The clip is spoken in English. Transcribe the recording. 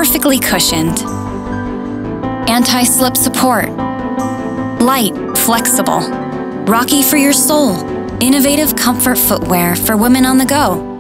perfectly cushioned. Anti-slip support. Light, flexible. Rocky for your soul. Innovative comfort footwear for women on the go.